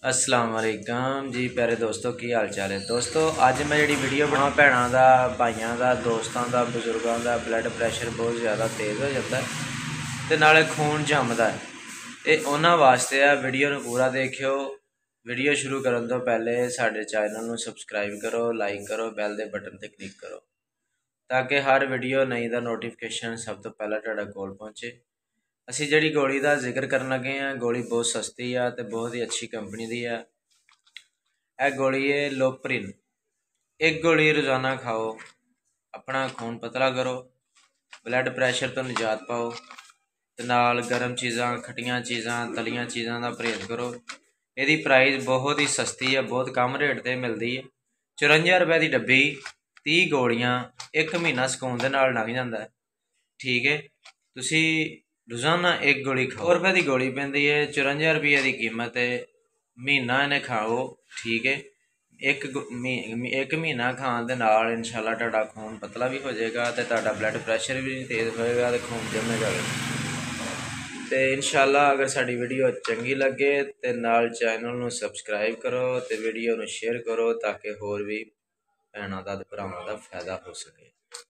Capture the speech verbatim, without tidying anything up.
अस्सलाम वालेकुम जी प्यारे दोस्तों की हाल चाल है। दोस्तों अज मैं जी वीडियो बना भैनों का भाइयों का दोस्तों का बजुर्गों का ब्लड प्रैशर बहुत ज़्यादा तेज़ हो जाता है तो नाले खून जमदा है तो उन्होंने वास्ते आ वीडियो में पूरा देखियो। वीडियो शुरू करने तो पहले साडे चैनल में सबसक्राइब करो, लाइक करो, बैल के बटन पर क्लिक करो ताकि हर वीडियो नई का नोटिफिकेशन सब तो पहले तुहाडे कोल पहुँचे। असी जी गोली का जिक्र कर लगे हैं, गोली बहुत सस्ती है तो बहुत ही अच्छी कंपनी की है। यह गोली है लोप्रिन। एक गोली रोज़ाना खाओ, अपना खून पतला करो, ब्लड प्रैशर तो निजात पाओ ते नाल गर्म चीज़ां, खट्टियां चीज़ां, तलियां चीज़ां का परहेज करो। यदी प्राइस बहुत ही सस्ती है, बहुत कम रेट पर मिलती है। चुरंजा रुपए की डब्बी, तीह गोलियां, एक महीना सकून के नाल लंघ जाता है। ठीक है, तुसी रोज़ाना एक गोली खाओ। सौ रुपए की गोली पैंती है, चुरंजा रुपये की कीमत है। महीना इन्हें खाओ, ठीक है। एक एक महीना खाने के नाल इंशाल्लाह तुहाडा खून पतला भी हो जाएगा तो तुहाडा ब्लड प्रैशर भी नहीं तेज़ होएगा तो खून जमेगा भी। तो इंशाल्लाह अगर साडी वीडियो चंगी लगे तो नाल चैनल नूं सबसक्राइब करो तो वीडियो नूं शेयर करो ताकि होर भी भैनों का ते भरावां का फायदा हो सके।